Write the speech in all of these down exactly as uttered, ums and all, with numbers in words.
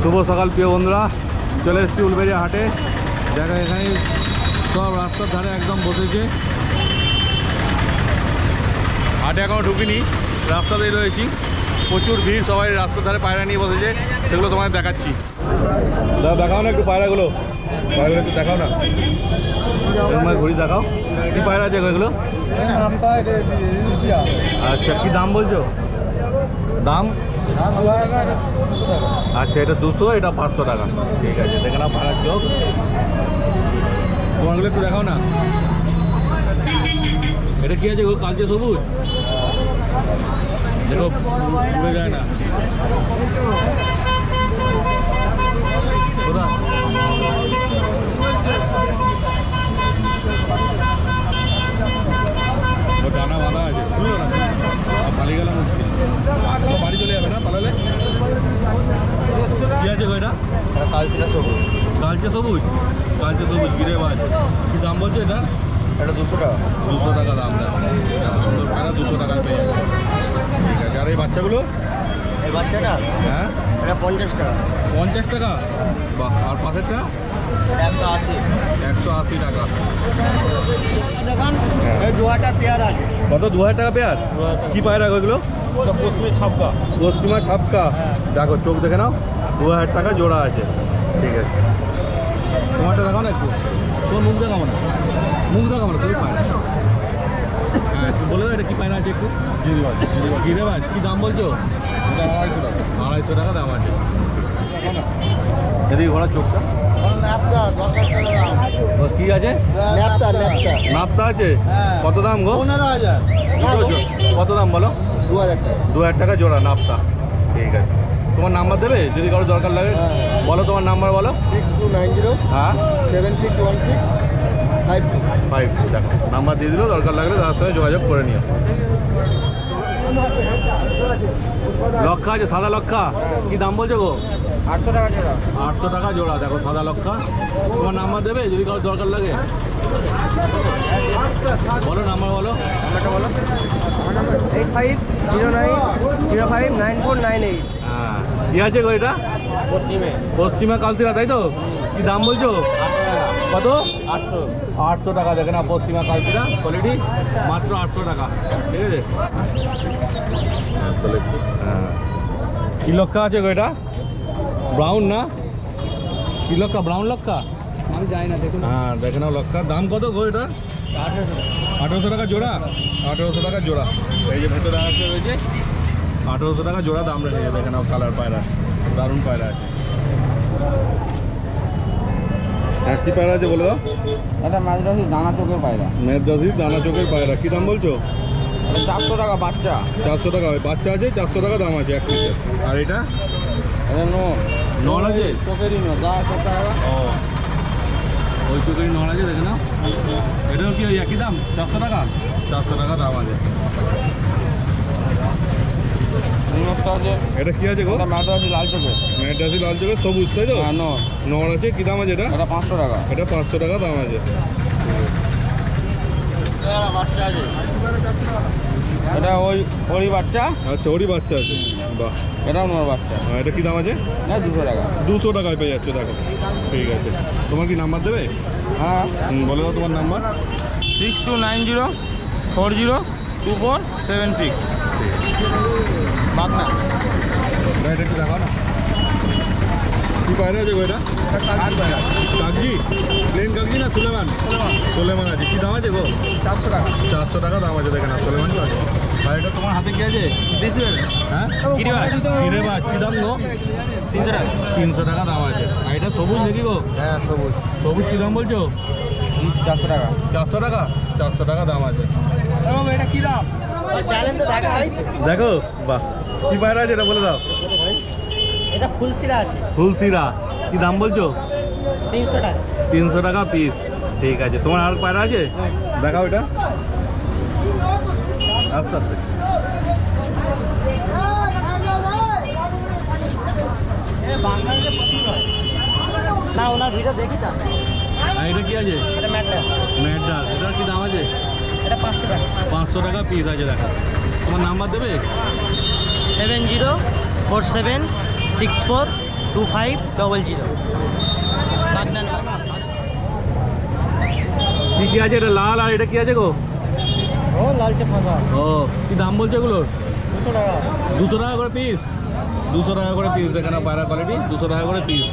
শুভ সকাল প্রিয় বন্ধুরা, চলে এসেছি উলবেড়িয়া হাটে। দেখা এখানে সব রাস্তার ধারে একদম বসেছে। হাটে এখনও ঢুকিনি, রাস্তাতেই রয়েছি। প্রচুর ভিড়, সবাই রাস্তার ধারে পায়রা নিয়ে বসেছে, সেগুলো তোমাদের দেখাচ্ছি। দাদা দেখাও না একটু পায়রাগুলো, পায়রাগুলো একটু দেখাও না, এরকম ঘুরি দেখাও। কী পায়রা আছে এগুলো? আচ্ছা, কী দাম বলছো? দাম আচ্ছা, এটা দুশো, এটা পাঁচশো টাকা। ঠিক আছে, দেখে নাও পায়রার চোখ। তোমারগুলো একটু দেখাও না। এটা কি আছে গো? কালচে সবুজ, দেখো উড়ে যায় না। কোথা ডানা বাঁধা আছে, বুঝলো না? পালি গেলে মুশকিল, বাড়ি চলে যাবে না পালালে। কি আছে গো এটা? কালচে সবুজ। কালচে সবুজ, কালচে সবুজ গিরে বাজ। কি দাম বলছো এটা? এটা দুশো টাকা। দুশো টাকা দাম দেয়, সুন্দর পায়রা দুশো টাকায় পেয়ে যাবে। ঠিক আছে, আর এই বাচ্চাগুলো? এই বাচ্চাটা হ্যাঁ, এটা পঞ্চাশ টাকা। পঞ্চাশ টাকা, বাহ। আর পাশেরটা? একশো আশি। একশো আশি টাকা। দু হাজার পেয়ার আছে। কত? দু হাজার টাকা পেয়ার? কি পায়রা ওইগুলো? পশ্চিমা ছাপকা। পশ্চিমা ছাপকা, দেখো চোখ দেখে নাও, দু হাজার টাকা জোড়া আছে। ঠিক আছে, তোমারটা দেখাও না একটু। তোমার মুখ দেখাও না, মুখ দেখাও না, তুমি পায়রা। হ্যাঁ, একটু বলে দাও এটা কী পায়রা আছে একটু। গিরিবাজ। গিরিবাজ, কী দাম বলছো? আড়াইশো টাকা। আড়াইশো টাকা দাম আছে। এদিকে ঘোড়ার চোখটা কি আছে? নাপ্তা আছে। কত দাম গো? পনেরো হাজার। কত দাম বলো? দু হাজার টাকা। দু হাজার টাকা জোড়া নাপ্তা। ঠিক আছে, তোমার নাম্বার দেবে যদি কারো দরকার লাগে? বলো তোমার নাম্বার বলো। সিক্স টু নাইন জিরো হ্যাঁ seven six one six five two five two দেখো নাম্বার দিয়ে দিল, দরকার লাগলে তার সাথে যোগাযোগ করে নিও। লক্ষা আছে, সাদা লক্ষা, কি দাম বলছো গো? আটশো টাকা জোড়া। আটশো টাকা জোড়া, দেখো সাদা লক্ষা। তোমার নাম্বার দেবে যদি কারো দরকার লাগে? বলো নাম্বার বলো। নাম্বারটা বলো। Eight five zero nine zero five nine four nine eight. হ্যাঁ, কী আছে গো এটা? পশ্চিমে। পশ্চিমা কালচিরা, তাই তো? কি দাম বলছো? কত? আটশো। আটশো টাকা, দেখে না পশ্চিমা কালচিরা কোয়ালিটি, মাত্র আটশো টাকা। ঠিক আছে, হ্যাঁ। কি লক্ষা আছে গো এটা? ব্রাউন না? কি লক্ষা? ব্রাউন লক্ষা? আমি জানি না, দেখুন। হ্যাঁ, দেখে নাও লক্ষার দাম কত গো এটা? আঠেরোশো টাকা জোড়া। আঠেরোশো টাকা জোড়া। এই যে ভেতরে আছে রয়েছে, আঠেরোশো টাকা জোড়া দাম রেখেছে। দেখে নাও কালার পায়রা, দারুণ পায়রা আছে। হ্যাঁ, কী পায়রা আছে বলে দাও? এটা মাদ্রাসি দানা চোখের পায়রা। মাদ্রাসি দানা চোখের পায়রা, কী দাম বলছো? চারশো টাকা বাচ্চা। চারশো টাকা বাচ্চা আছে, চারশো টাকা দাম আছে এক পিসের। আর এটা? এটা নন আছে, চোখেরই নয়, যা চোখ টাকা। ও, ওই চোখেরই নন আছে, দেখে নাও। এটাও কি ওই একই দাম? চারশো টাকা। চারশো টাকা দাম আছে। এটা কি আছে গো? মাদ্রাসি লাল চোখের। মাদ্রাসি লাল চোখের সবুজ, তাই তো? নর আছে, কি দাম আছে এটা? এটা পাঁচশো টাকা। এটা পাঁচশো টাকা দাম আছে। বাচ্চা আছে, এটা ওই ওরই বাচ্চা। আচ্ছা, ওরই বাচ্চা আছে, বাহ। এটাও নর বাচ্চা। হ্যাঁ, এটা কি দাম আছে? হ্যাঁ, দুশো টাকা। দুশো টাকায় পেয়ে যাচ্ছে, দেখো। ঠিক আছে, তোমার কি নাম্বার দেবে? হ্যাঁ, বলে দাও তোমার number. Six two nine zero four zero two four seven six. বাগনা, এটা একটু দেখাও না। কি পায়রা আছে গো এটা? কাগজি, প্লেন কাগজি না সুলেমান? সুলেমান আছে। কি দাম আছে গো? চারশো টাকা। চারশো টাকা দাম আছে, দেখে না সুলেমানও আছে। আর এটা তোমার হাতে কি আছে? হ্যাঁ, গিরিবাজ। গিরিবাজ, কি দাম গো? তিনশো টাকা। তিনশো টাকা দাম আছে। আর এটা সবুজ নাকি গো? হ্যাঁ, সবুজ। সবুজ কি দাম বলছো? চারশো টাকা। চারশো টাকা, চারশো টাকা দাম আছে। এটা কি দাম? দেখো, বাহ। কি পায়রা আছে এটা বলে দাও। এটা ফুলসিরা আছে। ফুলসিরা, কি দাম বলছো? তিনশো টাকা। তিনশো টাকা পিস। ঠিক আছে, তোমার আর পায়রা আছে? দেখাও এটা, আস্তে আস্তে। না, ওনার ভিডিও দেখি তো। আর এটা কি আছে? এটা ম্যাডাস। ম্যাডাস, এটার কি দাম আছে? এটা পাঁচশো টাকা। পাঁচশো টাকা পিস আছে, দেখা। তোমার নাম্বার দেবে? Seven zero four seven six four two five double zero. কি কি আছে? এটা লাল আর এটা কি আছে গো? ও লালচে ফাঁসা। ও কি দাম বলছে এগুলোর? দুশো টাকা। দুশো টাকা করে পিস? দুশো টাকা করে পিস, দেখে না পায়রা কোয়ালিটি, দুশো টাকা করে পিস।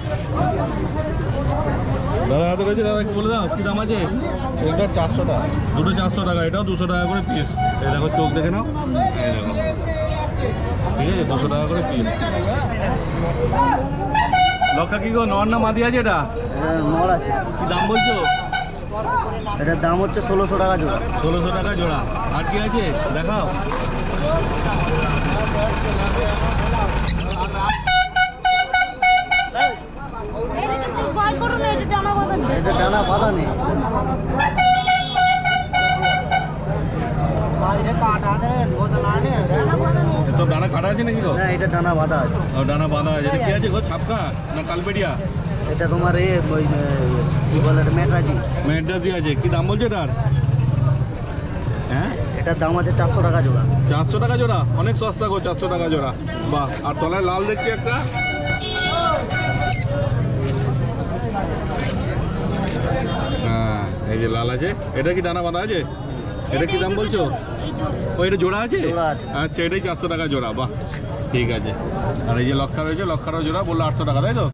দাদা হাতে রয়েছে, দাদা কি বলে দাও কি দাম আছে? এটা চারশো টাকা। দুটো চারশো টাকা, এটাও দুশো টাকা করে পিস। এই দেখো চোখ দেখে নাও, এই দেখো ঠিক আছে, দুশো টাকা করে পিস। লক্কা কি গো, নর না মাদি আছে এটা? নড় আছে। কি দাম বলছো? এটার দাম হচ্ছে ষোলোশো টাকা জোড়া। ষোলোশো টাকা জোড়া। আর কি আছে দেখাও। এটা ডানা বাঁধা নেই। সব ডানা কাটা আছে নাকি গো? না, এটা ডানা বাঁধা আছে। ও ডানা বাঁধা আছে। এটা কি আছে গো, ছাপকা না কালপেডিয়া? এটা তোমার এ ওই কি বলে এটা মেটরাজি। ম্যাড্রাসি আছে। কি দাম বলছে এটার? হ্যাঁ, এটার দাম আছে চারশো টাকা জোড়া। চারশো টাকা জোড়া, অনেক সস্তা গো, চারশো টাকা জোড়া। বাহ, আর তলায় লাল দেখছি একটা। হ্যাঁ, এই যে লাল আছে। এটা কি ডানা বাঁধা আছে? এটা কি দাম বলছো? ও এটা জোড়া আছে? জোড়া আছে। আচ্ছা, এটাই চারশো টাকা জোড়া। বাহ, ঠিক আছে। আর এই যে লক্ষা রয়েছে, লক্ষারও জোড়া বললো আটশো টাকা, তাই তো?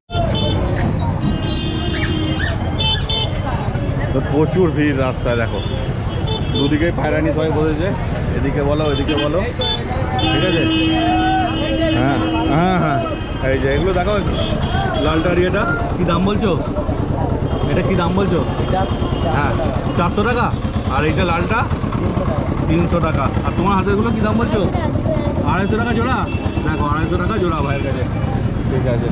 তো প্রচুর ভিড় রাস্তায়, দেখো দুদিকে পায়রা নিয়ে সবাই বসেছে, এদিকে বলো এদিকে বলো, ঠিক আছে। হ্যাঁ হ্যাঁ হ্যাঁ, এই যে এগুলো দেখো, লালটারি এটা কি দাম বলছো? এটা কি দাম বলছো? হ্যাঁ, চারশো টাকা। আর এইটা লালটা তিনশো টাকা। আর তোমার হাতেরগুলো কি দাম বলছো? আড়াইশো টাকা জোড়া। দেখো আড়াইশো টাকা জোড়া ভাইয়ের কাছে, ঠিক আছে।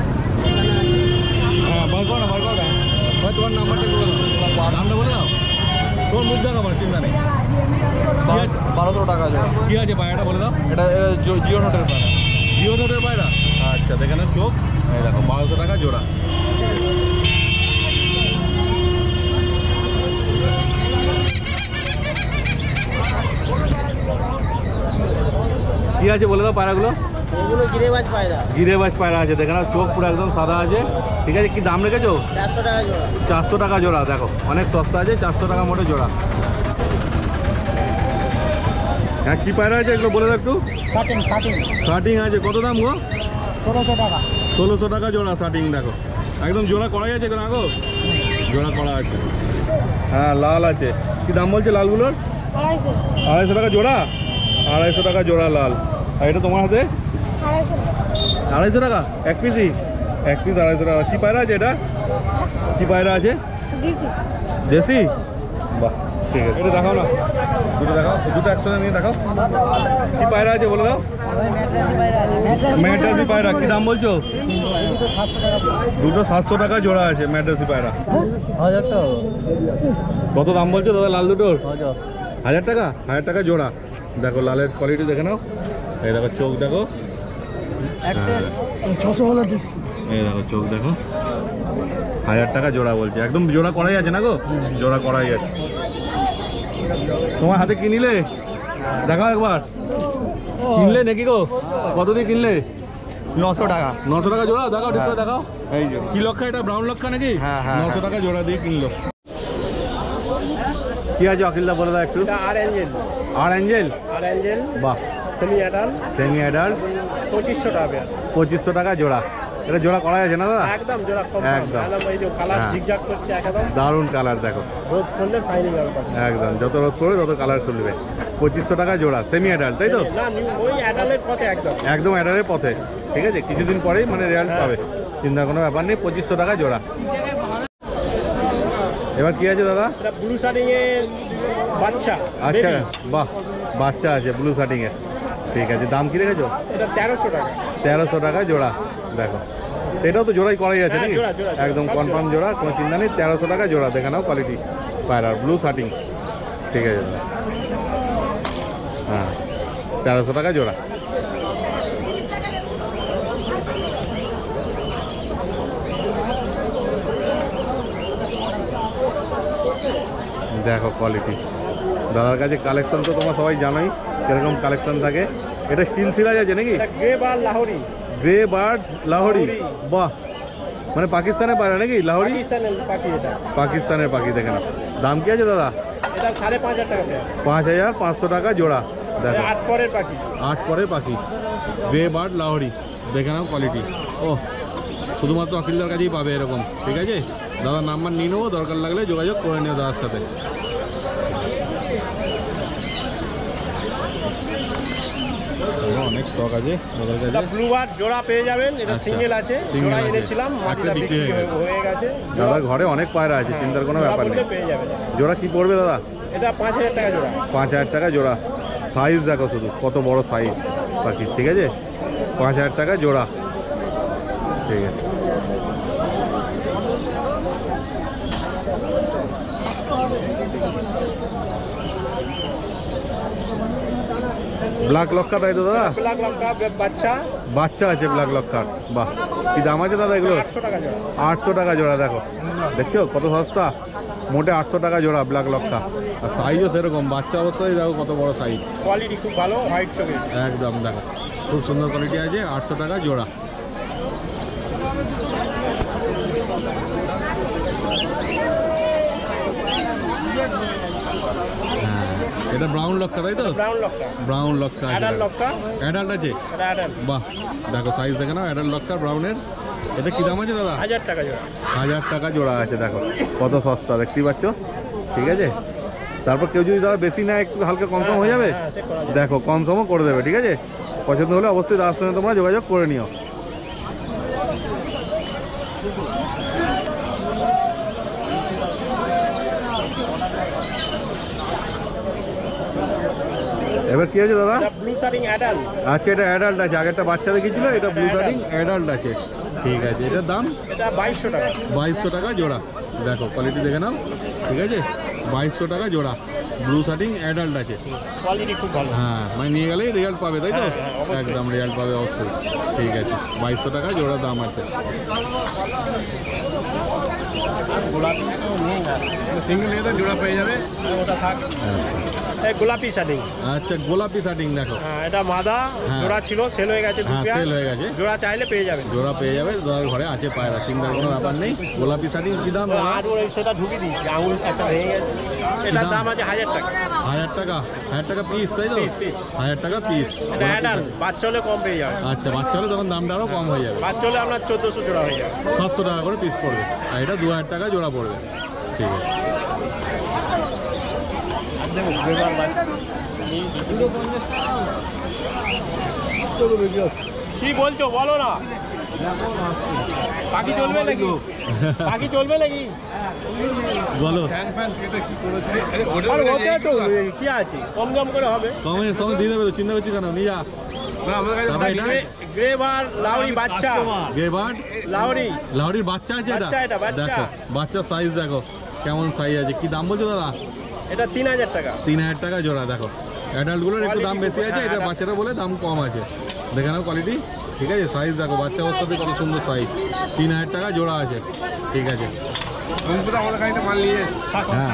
হ্যাঁ, বার করো না, বার করো না ভাই, তোমার নাম্বারটা বলে দাও, দামটা বলে দাও। তোর মুখ দেখা আমার চিন্তা নেই। বারোশো টাকা জোড়া। কি আছে পায়রাটা বলে দাও? এটা এটা জিও নোটের পায়রা। জিও নোটের পায়রা? আচ্ছা, দেখে না চোখ, এই দেখো বারোশো টাকা জোড়া। কি আছে বলে দাও পায়রাগুলো? এগুলো গিরেবাজ পায়রা। গিরেবাজ পায়রা আছে, দেখে না চোখ পুরো একদম সাদা আছে, ঠিক আছে। কি দাম রেখেছো? চারশো টাকা জোড়া। চারশো টাকা জোড়া। দেখো অনেক সস্তা আছে, চারশো টাকা মোটে জোড়া। হ্যাঁ, কি পায়রা আছে এগুলো বলে দাও একটু। শার্টিং শার্টিং শার্টিং আছে, কত দাম গো? ষোলোশো টাকা। ষোলোশো টাকা জোড়া শার্টিং। দেখো একদম জোড়া করাই আছে কেন গো? জোড়া করা আছে। হ্যাঁ, লাল আছে। কি দাম বলছে লালগুলোর? আড়াইশো। আড়াইশো টাকা জোড়া। আড়াইশো টাকা জোড়া লাল। আর এটা তোমার হাতে? আড়াইশো টাকা। আড়াইশো টাকা এক পিসই? এক পিস আড়াইশো টাকা। কি পায়রা আছে এটা? কি পায়রা আছে? দিছি। দেশি? বাহ, ঠিক আছে। এটা দেখাও না, দুটো দেখাও, দুটো একসাথে নিয়ে দেখাও। কি পায়রা আছে বলে দাও? মেটরাজি পায়রা আছে। ম্যাড্রাসি পায়রা। কি দাম বলছো? দুটো সাতশো টাকা। দুটো সাতশো টাকা জোড়া আছে ম্যাড্রাসি পায়রা। হাজার টাকা। কত দাম বলছো দাদা লাল দুটোর? হাজার। হাজার টাকা? হাজার টাকা জোড়া। দেখো লালের কোয়ালিটি দেখে নাও, এই দেখো চোখ দেখো, ছশো হলে দিচ্ছি। এই দেখো চোখ দেখো, হাজার টাকা জোড়া বলছে। একদম জোড়া করাই আছে না গো? জোড়া করাই আছে। তোমার হাতে কি নিলে দেখাও একবার। কিনলে নাকি গো? কত দিয়ে কিনলে? নশো টাকা। নশো টাকা জোড়া। দেখাও ঠিক করে দেখাও। এই যে কি লক্ষা এটা? ব্রাউন লক্ষা নাকি? হ্যাঁ, হ্যাঁ, নশো টাকা জোড়া দিয়ে কিনলো। কি আছে অখিলদা বলে দাও একটু। আর অ্যাঞ্জেল। আর অ্যাঞ্জেল? আর অ্যাঞ্জেল বাহ, সেমি অ্যাডাল। সেমি অ্যাডাল্ট পঁচিশশো টাকা। পঁচিশশো টাকা জোড়া। এটা জোড়া করা আছে না দাদা? একদম জোড়া কম। একদম। এই যে কালার হ্যাঁ। ঝিকঝাক করছে একদম। দারুণ কালার দেখো, রোদ করলে শাইনিং হবে। একদম যত রোদ করবে তত কালার খুলবে। পঁচিশশো টাকা জোড়া, সেমি অ্যাডাল্ট তাই তো? না, ওই অ্যাডালের পথে একদম। একদম অ্যাডালের পথে, ঠিক আছে। কিছুদিন পরেই মানে রেজাল্ট পাবে, চিন্তার কোনো ব্যাপার নেই। পঁচিশশো টাকা জোড়া। এবার কি আছে দাদা? এটা ব্লু শার্টিং এর বাচ্চা। আচ্ছা, বাহ, বাচ্চা আছে ব্লু শার্টিং এর, ঠিক আছে। দাম কি রেখেছো? এটা তেরোশো টাকা। তেরোশো টাকা জোড়া। দেখো এটাও তো জোড়াই করাই আছে নাকি? জোড়া, জোড়া, জোড়া। একদম কনফার্ম জোড়া, কোনো চিন্তা নেই। তেরোশো টাকা জোড়া। দেখে নাও কোয়ালিটি পায়রার, ব্লু শার্টিং, ঠিক আছে। হ্যাঁ, তেরোশো টাকা জোড়া। দেখো কোয়ালিটি। দাদার কাছে কালেকশন তো তোমরা সবাই জানোই কিরকম কালেকশন থাকে। এটা স্টিল সিরাজ আছে নাকি? গ্রে বা লাহোরি। গ্রে বার্ড লাহোরি, বাহ, মানে পাকিস্তানের পায়রা নাকি লাহোরি? পাকিস্তানের পাখি এটা। পাকিস্তানের পাখি, দেখে না। দাম কি আছে দাদা? এটা সাড়ে পাঁচ হাজার টাকা পেয়ার। পাঁচ হাজার পাঁচশো টাকা জোড়া। দেখো আট পরের পাখি। আট পরের পাখি, গ্রে বার্ড লাহোরি, দেখে নাও কোয়ালিটি। ও শুধুমাত্র আকিলদার কাছেই পাবে এরকম, ঠিক আছে? দাদার নাম্বার নিয়ে নেবো, দরকার লাগলে যোগাযোগ করে নিও দাদার সাথে। অনেক স্টক আছে ওদের কাছে। ব্লু বার্ড জোড়া পেয়ে যাবেন, এটা আচ্ছা, সিঙ্গেল আছে, single জোড়া আছে। এনেছিলাম, একটা মাটিটা বিক্রি বিক্রি হয়ে হয়ে হয়ে গেছে। দাদার ঘরে অনেক পায়রা আছে, চিন্তার কোনো ব্যাপার নেই। জোড়া পেয়ে যাবেন। জোড়া কি পড়বে দাদা? এটা পাঁচ হাজার টাকা জোড়া। পাঁচ হাজার টাকা জোড়া। সাইজ দেখো শুধু কত বড় সাইজ পাখি, ঠিক আছে? পাঁচ হাজার টাকা জোড়া, ঠিক আছে। ব্ল্যাক লক্কা তাই তো দাদা? ব্ল্যাক লঙ্কা বাচ্চা বাচ্চা আছে ব্ল্যাক লক্কার, বাহ। কি দাম আছে দাদা এগুলো? আটশো টাকা জোড়া। আটশো টাকা জোড়া, দেখো দেখছো কত সস্তা, মোটে আটশো টাকা জোড়া ব্ল্যাক লক্কা। আর সাইজও সেরকম, বাচ্চা অবস্থায় দেখো কত বড় সাইজ, কোয়ালিটি খুব ভালো, হোয়াইট চোখের। একদম দেখো খুব সুন্দর কোয়ালিটি আছে, আটশো টাকা জোড়া। হ্যাঁ, এটা ব্রাউন লক্কা তাই তো? ব্রাউন লঙ্কা, ব্রাউন লক্কা, অ্যাডাল লঙ্কা, অ্যাডাল্ট আছে, এটা অ্যাডাল। বাহ। দেখো সাইজ দেখে নাও, অ্যাডাল্ট লক্কা ব্রাউনের। এটা কি দাম আছে দাদা? হাজার টাকা জোড়া। হাজার টাকা জোড়া আছে, দেখো কত সস্তা, দেখতেই পাচ্ছ, ঠিক আছে? তারপর কেউ যদি দাদা বেশি নেয় একটু হালকা কম সম হয়ে যাবে, হ্যাঁ, সে করা যাবে। দেখো কম সমও করে দেবে, ঠিক আছে? পছন্দ হলে অবশ্যই দাদার সঙ্গে তোমরা যোগাযোগ করে নিও। এবার কি আছে দাদা? এটা ব্লু শার্টিং অ্যাডাল। আচ্ছা, এটা অ্যাডাল্ট আছে, আগেরটা বাচ্চা দেখেছিল, এটা ব্লু শার্টিং অ্যাডাল্ট আছে, ঠিক আছে। এটার দাম এটা বাইশশো টাকা। বাইশশো টাকা জোড়া, দেখো কোয়ালিটি দেখে নাও, ঠিক আছে? বাইশশো টাকা জোড়া, ব্লু শার্টিং অ্যাডাল্ট আছে। কোয়ালিটি খুব ভালো। হ্যাঁ, মানে নিয়ে গেলেই রেজাল্ট পাবে তাই তো? হ্যাঁ, হ্যাঁ, অবশ্যই। একদম রেজাল্ট পাবে অবশ্যই, ঠিক আছে। বাইশশো টাকা জোড়া দাম আছে। সিঙ্গেল নিয়ে তো জোড়া পেয়ে যাবে। ওটা থাক। এই গোলাপি শার্টিং। আচ্ছা, গোলাপি শার্টিং দেখো, হ্যাঁ, এটা মাদা হ্যাঁ। জোড়া ছিল, সেল হয়ে গেছে দু হ্যাঁ পেয়ার। সেল হয়ে গেছে, জোড়া চাইলে পেয়ে যাবেন। জোড়া পেয়ে যাবে, দাদার ঘরে আছে পায়রা, চিন্তার কোনো ব্যাপার নেই। গোলাপি শার্টিং কি দাম দাদা? আর ওই সেটা ঢুকিয়ে দিই, আঙুল একটা ভেঙে গেছে। এটার দাম? দাম আছে হাজার টাকা। হাজার টাকা, হাজার টাকা পিস তাই তো? Piece, piece। হাজার টাকা পিস। এটা অ্যাডাল, বাচ্চা হলে কম পেয়ে যাবে। আচ্ছা, বাচ্চা হলে তখন দামটা আরও কম হয়ে যাবে, বাচ্চা হলে আপনার চোদ্দোশো জোড়া হয়ে যাবে। সাতশো টাকা করে পিস পড়বে, আর এটা দু হাজার টাকা জোড়া পড়বে, ঠিক আছে। কি বলছো বলো না, পাখি চলবে নাকি? পাখি চলবে নাকি? বলো, আর ওতে তো কি আছে, কম দাম করে হবে। কমে কমে দিয়ে দেবে তো, চিন্তা করছি কেন, নিয়ে যা। দাদা, এটা গ্রে বার লাউরি বাচ্চা, গ্রে বার্ড লাউরি লাহোরির বাচ্চা আছে, এটা বাচ্চা, এটা বাচ্চা। দেখো বাচ্চার সাইজ দেখো কেমন সাইজ আছে। কি দাম বলছো দাদা? এটা তিন হাজার টাকা। তিন হাজার টাকা জোড়া, দেখো অ্যাডাল্টগুলোর একটু দাম বেশি আছে, এটা বাচ্চারা বলে দাম কম আছে, দেখে নাও কোয়ালিটি, ঠিক আছে? সাইজ দেখো, বাচ্চা অবস্থাতে কত সুন্দর সাইজ, তিন হাজার টাকা জোড়া আছে, ঠিক আছে। হ্যাঁ,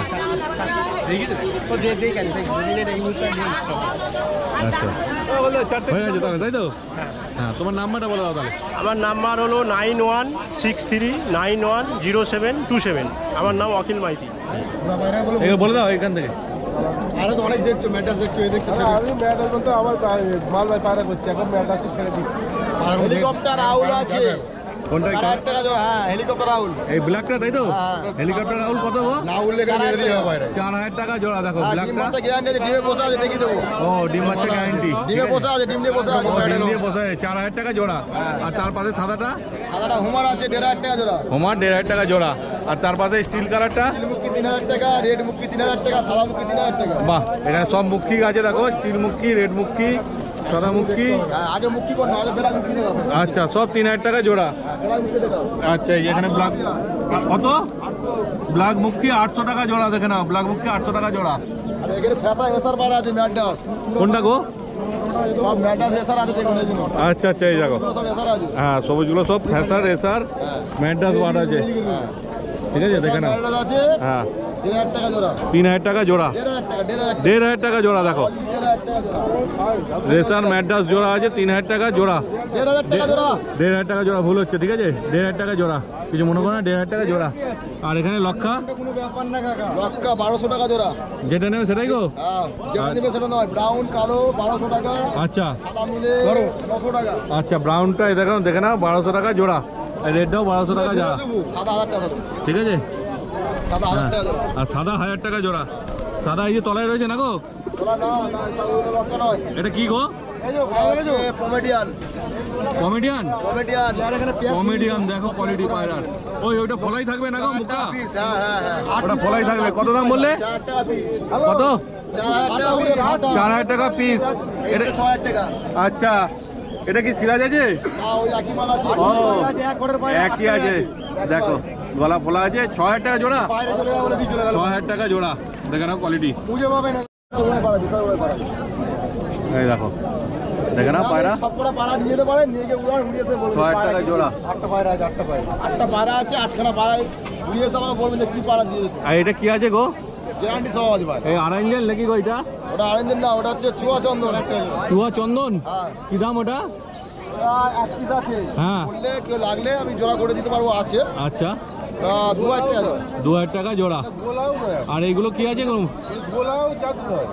আচ্ছা হয়ে গেছে তাহলে, তাই তো? হ্যাঁ, তোমার নাম্বারটা বলে দাও তাহলে। আমার নাম্বার হলো nine one six three nine one zero seven two seven. আমার নাম অখিল মাইতি। একে বলে দাও এখান থেকে। আরে তো অনেক দেখছো, ম্যাটাস দেখছো, এই দেখছো। আমি ম্যাটার বলতে আমার মাল ভাই পায়রা করছি, এখন ম্যাটার ছেড়ে দিচ্ছি। হেলিকপ্টার আউল আছে, কোনটা? চার টাকা জোড়া। হ্যাঁ, হেলিকপ্টার আউল। এই ব্ল্যাকটা তাই তো? হ্যাঁ। হেলিকপ্টার রাউল কত গো? না উল্লে গেলে মেরে দিয়ে হবে বাইরে। চার হাজার টাকা জোড়া, দেখো ডিম ব্ল্যাকটা। বাচ্চা গ্যারান্টি আছে, ডিমে বসা আছে, দেখি দেবো। ও, ডিম বাচ্চা গ্যারান্টি, ডিমে বসা আছে, ডিম দিয়ে বসা আছে। ডিম দিয়ে বসে চার হাজার টাকা জোড়া। আর তার পাশে সাদাটা সাদাটা হুমার আছে, দেড় হাজার টাকা জোড়া। হোমার দেড় হাজার টাকা জোড়া। আর তার পাশে স্টিল কালারটা, নীল মুক্কি তিন হাজার টাকা, রেড মুক্কি তিন হাজার টাকা, সাদা মুক্কি তিন হাজার টাকা। বাহ, এখানে সব মুখী আছে দেখো, স্টিল মুখী, রেড মুখী, সাদা মুখী। হ্যাঁ, আগে মুক্কি কোন আগে বেলা মুক্কি দেখাবো। আচ্ছা, সব তিন হাজার টাকা জোড়া। হ্যাঁ, বেলা মুক্কি দেখাবো। আচ্ছা, এই এখানে ব্ল্যাক কত? ব্ল্যাক মুখী আটশো টাকা জোড়া, দেখে নাও ব্ল্যাক মুখী আটশো টাকা জোড়া। আর এখানে ফ্যাসা এসার পারা আছে, ম্যাডাস। কোনটা গো? সব ম্যাডাস এসার আছে, দেখুন এই জন্য। আচ্ছা আচ্ছা, এই দেখো, সব এসার আছে। হ্যাঁ সবুজগুলো সব ফ্যাসার এসার ম্যাড্রাস বার আছে। হ্যাঁ। ঠিক আছে দেখে নাও। ম্যাডাস আছে হ্যাঁ দেড় হাজার টাকা জোড়া। তিন হাজার টাকা জোড়া, দেড় হাজার টাকা দেড় হাজার দেড় হাজার টাকা জোড়া। দেখো দেড় হাজার টাকা জোড়া। রেসার ম্যাডাস জোড়া আছে তিন হাজার টাকা জোড়া। দেড় হাজার টাকা জোড়া। দেড় হাজার টাকা জোড়া ভুল হচ্ছে, ঠিক আছে দেড় হাজার টাকা জোড়া, কিছু মনে করো না, দেড় হাজার টাকা জোড়া। আর এখানে লক্ষা কোনো ব্যাপার না কাকা, লক্কা বারোশো টাকা জোড়া। যেটা নেবে সেটাই গো। হ্যাঁ যেটা নেবে সেটা নয়, ব্রাউন কালো বারোশো টাকা, আচ্ছা সাদা মিলে নশো টাকা। আচ্ছা ব্রাউনটা এই দেখো দেখে নাও বারোশো টাকা জোড়া, আর রেডটাও বারোশো টাকা জোড়া, সাদা হাজার টাকা জোড়া। ঠিক আছে। সাদা হাজার টাকা জোড়া। আর সাদা হাজার টাকা জোড়া, সাদা এই যে তলায় রয়েছে না গো, তোলা না না সাদা লক্কা নয়। এটা কি গো? এই যে কমেডিয়ান কমেডিয়ান, কমেডিয়ান যার এখানে কমেডিয়ান দেখো কোয়ালিটি পায়রার। ওই ওইটা ফলাই থাকবে না গো মুখটা, পিস। হ্যাঁ হ্যাঁ হ্যাঁ ওটা ফলাই থাকবে। কত দাম বললে? চার টাকা পিস। কত? চার হাজার টাকা পিস। চার হাজার টাকা পিস। এটা ছয় হাজার টাকা। আচ্ছা এটা কি সিরাজ আছে? না ওই একই মাল আছে। ও এক কোটের পায়রা একই আছে, দেখো গলা ফোলা আছে। ছ হাজার টাকা জোড়া, বাইরে চলে গেল বলে দিয়ে চলে গেল। ছ হাজার টাকা জোড়া, দেখে নাও কোয়ালিটি। বুঝে পাবে না। ওই পায়রা বিশাল বড় পায়রা। এই দেখো দেখে নাও পায়রা, সবকটা পায়রা নিয়ে যেতে পারে, নিয়ে গিয়ে উড়ান উড়িয়ে এসে বলবে ছ হাজার টাকা জোড়া। আটটা পায়রা আছে, আটটা পায়রা আটটা পায়রা আছে, আটখানা পায়রা উড়িয়ে এসে আমাকে বলবেন যে কি পায়রা দিয়ে দিতে। আর এটা কি আছে গো? গ্যারান্টি সহ আছে ভাই। এই আড়াইঞ্জেল নাকি গো এটা? ওটা আরেঞ্জেন না, ওটা হচ্ছে চুয়া চন্দন একটা জোড়া। চুয়া চন্দন, হ্যাঁ কি দাম ওটা? ওটা এক পিস আছে। হ্যাঁ। বললে কেউ লাগলে আমি জোড়া করে দিতে পারবো, আছে। আচ্ছা আহ, দু হাজার টাকা জোড়া। দু হাজার টাকা জোড়া। গোলাও নয়, আর এইগুলো কি আছে গো? গোলাও চাঁদ নয়।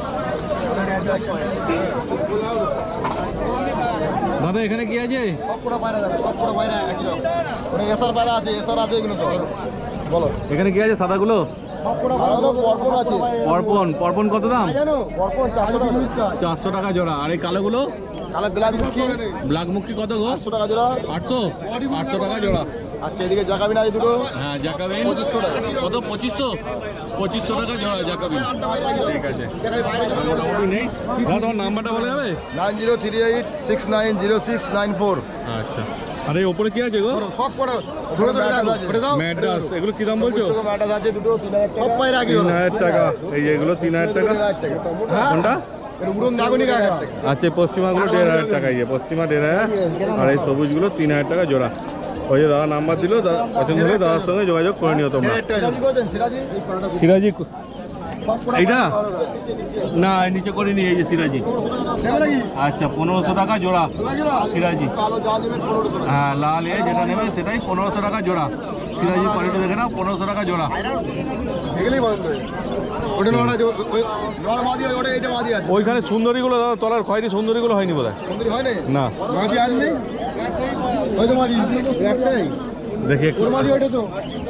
দাদা এখানে কি আছে? সবকটা পায়রা যাবে, সবকটা পায়রা একই রকম। ওটা এসার পায়রা আছে, এসার আছে, এগুলো সব বলো। এখানে কি আছে সাদাগুলো? সবকটা পায়রা পরপর আছে। পরপন, পরপন কত দাম? জানো পরপর চারশো টাকা পিস। চারশো টাকা জোড়া। আর এই কালোগুলো? কালো ব্ল্যাক মুখী ব্ল্যাক মুখী কত গো? আটশো টাকা জোড়া। আটশো, আটশো টাকা জোড়া। আচ্ছা এদিকে জাকাবিন আছে দুটো, হ্যাঁ জাকাবিন পঁচিশশো টাকা। কত? পঁচিশশো, পঁচিশশো টাকা জোড়া জাকাবিন। ঠিক আছে মোটামুটি নেই। দাদা তোমার নাম্বারটা বলে যাবে? Nine zero three eight six nine zero six nine four. আচ্ছা আর এই ওপরে কি আছে গো? সব কটা ধরে ধরে দাও। ম্যাডাস, এগুলো কি দাম বলছো? ম্যাটাস আছে দুটো, তিন হাজার টাকা। সব পায়রা আগে তিন হাজার টাকা। এই যে এগুলো তিন হাজার টাকা। কোনটা? উড়ন দাগুনি কাকা। আচ্ছা পশ্চিমাগুলো দেড় হাজার টাকা, ইয়ে পশ্চিমা দেড় হাজার, আর এই সবুজগুলো তিন হাজার টাকা জোড়া। ওই যে দাদা নাম্বার দিল, পছন্দ হলে দাদার সঙ্গে যোগাযোগ করে নিও তোমরা। সিরাজি করেছেন, সিরাজি সিরাজি সব কটা এইটা? পায়রা। না নিচে করিনি, এই যে সিরাজি। সেগুলো কি? আচ্ছা পনেরোশো টাকা জোড়া সিরাজি। কালো যা নেবেন পনেরোশো টাকা। হ্যাঁ লাল এ যেটা নেবে সেটাই পনেরোশো টাকা জোড়া। সিরাজি কোয়ালিটি দেখে নাও, পনেরোশো টাকা জোড়া। এগুলোই বন্ধ। ওটা নড়া যে ওই- নড়া মাদি হয়, ওটা এটা মাদি আছে। ওইখানে সুন্দরীগুলো দাদা তলার খয়েরি সুন্দরীগুলো হয়নি বোধ হয়। সুন্দরী হয় নাই? না মাদি আর নেই? ওই তো মাদি একটাই। দেখি একটু। ওর মাদি ওইটা তো।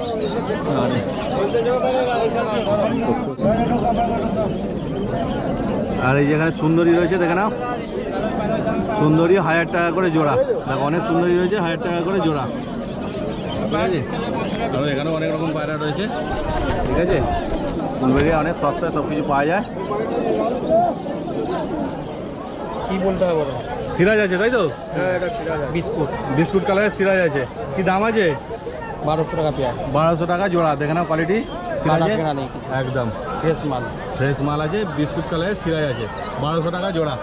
আর এই যেখানে সুন্দরী রয়েছে দেখে নাও, সুন্দরী হাজার টাকা করে জোড়া। দেখো অনেক সুন্দরী রয়েছে, হাজার টাকা করে জোড়া। ঠিক আছে, আর এখানে অনেক রকম পায়রা রয়েছে। ঠিক আছে, ফুলবেড়ি অনেক সস্তায় সব কিছু পাওয়া যায়। কি বলতে হবে বলো? সিরাজ আছে তাই তো? হ্যাঁ এটা সিরাজ বিস্কুট, বিস্কুট কালারের সিরাজ আছে। কি দাম আছে? বারোশো টাকা পেয়ার। বারোশো টাকা জোড়া। দেখে নাও কোয়ালিটি নেই কিছু, একদম ফ্রেশ মাল। ফ্রেশ মাল আছে, বিস্কুট কালারের সিরাজ আছে, বারোশো টাকা জোড়া।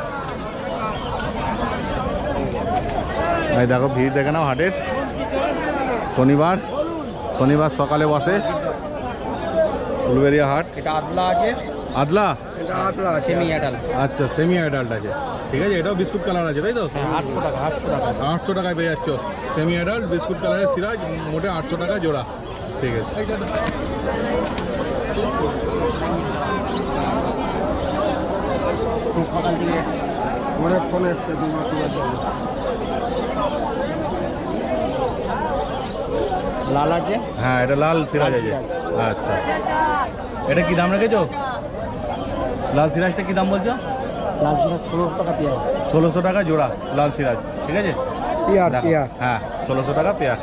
এই দেখো ভিড় দেখে নাও হাটের। শনিবার শনিবার সকালে বসে ফুলবেড়িয়া হাট। এটা আদলা আছে, আদলা? এটা আদলা সেমি অ্যাডাল। আচ্ছা সেমি অ্যাডাল্ট আছে। ঠিক আছে, এটাও বিস্কুট কালার আছে তাই তো? হ্যাঁ আটশো টাকা, আটশো টাকা। আটশো টাকায় পেয়ে যাচ্ছ সেমি অ্যাডাল্ট বিস্কুট কালারের সিরাজ, মোটে আটশো টাকা জোড়া। ঠিক আছে, সকাল থেকে অনেক ফোন এসছে। লাল আছে? হ্যাঁ এটা লাল সিরাজ আছে। আচ্ছা এটা কি দাম রেখেছো? লাল সিরাজটা কি দাম বলছো? লাল সিরাজ ষোলোশো টাকা পেয়ার। ষোলোশো টাকা জোড়া লাল সিরাজ। ঠিক আছে, পেয়ার দেখো। পেয়ার। হ্যাঁ ষোলোশো টাকা পেয়ার।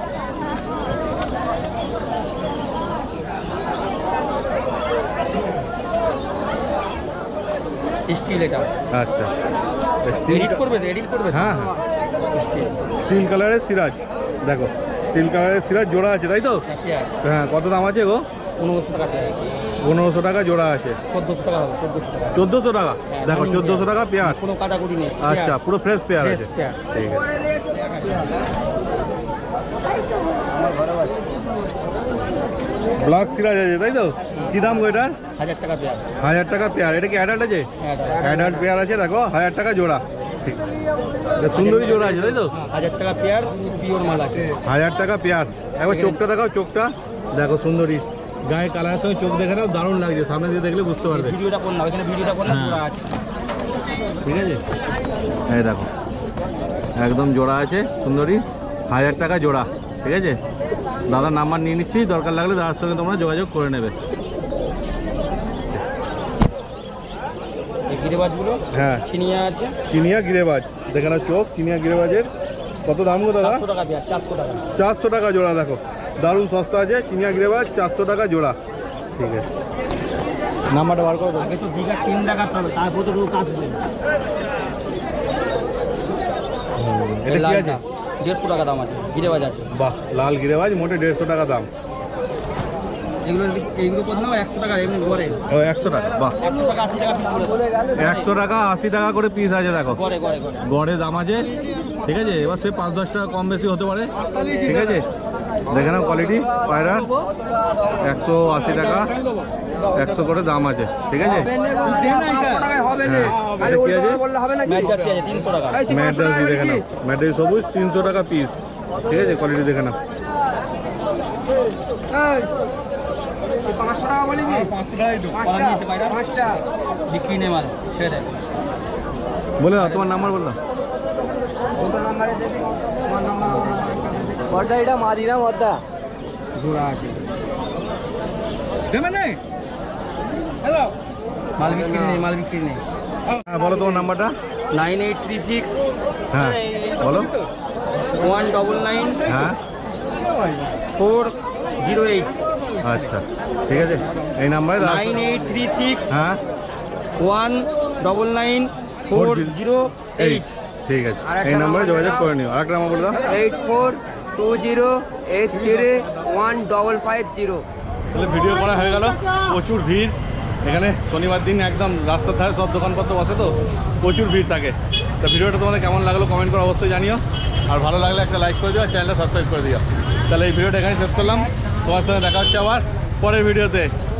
স্টিল এটা। আচ্ছা এডিট করবে তো, এডিট করবে তো? হ্যাঁ হ্যাঁ স্টিল স্টিল কালারের সিরাজ। দেখো স্টিল কালারের সিরাজ জোড়া আছে তাই তো? পেয়ার হ্যাঁ কত দাম আছে গো? পনেরোশো টাকা পেয়ার। পনেরোশো টাকা জোড়া আছে। চোদ্দোশো টাকা হবে, চোদ্দোশো টাকা। চোদ্দোশো টাকা? দেখো চোদ্দোশো টাকা পেয়ার। কোনো কাটাকুটি নেই। আচ্ছা পুরো ফ্রেশ পেয়ার Fresh আছে। পেয়ার। ঠিক আছে। ব্ল্যাক সিরাজ আছে তাই তো? কি দাম গো এটার? হাজার টাকা পেয়ার। হাজার টাকা পেয়ার। এটা কি অ্যাডাল্ট আছে? অ্যাডাল্ট পেয়ার আছে, দেখো হাজার টাকা জোড়া। ঠিক, এটা সুন্দরী জোড়া আছে তাই তো? হাজার টাকা পেয়ার, পিওর মাল আছে। হাজার টাকা পেয়ার। একবার চোখটা দেখাও, চোখটা দেখো সুন্দরী, গায়ে কালার সঙ্গে চোখ দেখে নাও, দারুণ লাগছে, সামনে দিয়ে দেখলে বুঝতে পারবে। ভিডিওটা কোন না, ওইখানে ভিডিওটা কোন না, হ্যাঁ। জোড়া আছে। ঠিক আছে, এই দেখো একদম জোড়া আছে সুন্দরী, হাজার টাকা জোড়া। ঠিক আছে, দাদার নাম্বার নিয়ে নিচ্ছি, দরকার লাগলে দাদার সঙ্গে তোমরা যোগাযোগ করে নেবে। এই গিরেবাজগুলো হ্যাঁ, চিনিয়া আছে, চিনিয়া গিরেবাজ, দেখে নাও চোখ, চিনিয়া গিরেবাজের কত দাম গো দাদা? চারশো টাকা পেয়ার, চারশো টাকা। চারশো টাকা জোড়া, দেখো দারুণ সস্তা আছে, চিনিয়া গিরেবাজ চারশো টাকা জোড়া। ঠিক আছে, নাম্বারটা বার করো তো। আগে তো দীঘা তিন টাকা পাবে, তারপর তো লোক আসবে। এটা কি আছে? দেড়শো টাকা দাম আছে, গিরেবাজ আছে। বাহ, লাল গিরেবাজ মোটে দেড়শো টাকা দাম। এগুলো এইগুলো কত না, একশো টাকা এমনি ঘরে। ও একশো টাকা, বাহ, একশো টাকা আশি টাকা পিস করে। একশো টাকা আশি টাকা করে পিস আছে দেখো, ঘরে ঘরে ঘরে। গড়ে দাম আছে। ঠিক আছে, এবার সে পাঁচ দশ টাকা কম বেশি হতে পারে। ঠিক আছে, দেখে নাও কোয়ালিটি পায়রা, একশো আশি টাকা একশো করে দাম আছে। ঠিক আছে, হ্যাঁ, এটা কি আছে? ম্যাড্রাসি আছে তিনশো টাকা। ম্যাড্রাসি দেখে নাও, ম্যাড্রাসি সবুজ তিনশো টাকা পিস। ঠিক আছে, কোয়ালিটি দেখে নাও। পাঁচশো টাকা বলি বিক্রি নেই মাল, ছেড়ে দেয়। বলে দাও তোমার নাম্বার, বলে দাও। এটা মাদিনা মদ্দা জোড়া আছে, মাল বিক্রি নেই, মাল বিক্রি নেই। হ্যাঁ, বলো তোমার নাম্বারটা। নাইন এইট থ্রি সিক্স হ্যাঁ বলো। ওয়ান ডবল নাইন হ্যাঁ, ফোর জিরো এইট। আচ্ছা ঠিক আছে, এই নাম্বারে দাও। নাইন এইট থ্রি সিক্স হ্যাঁ, one double nine four zero eight. ঠিক আছে, এই নাম্বারে যোগাযোগ করে নিও। আরেকটা নাম্বার বলে দাও। Eight four two zero eight three one double five zero. তাহলে ভিডিও করা হয়ে গেল, প্রচুর ভিড় এখানে, শনিবার দিন একদম রাস্তার ধারে সব দোকানপত্র বসে তো প্রচুর ভিড় থাকে। তো ভিডিওটা তোমাদের কেমন লাগলো কমেন্ট করে অবশ্যই জানিও, আর ভালো লাগলে একটা লাইক করে দিও, আর চ্যানেলটা সাবস্ক্রাইব করে দিও। তাহলে এই ভিডিওটা এখানে শেষ করলাম, তোমার সঙ্গে দেখা হচ্ছে আবার পরের ভিডিওতে।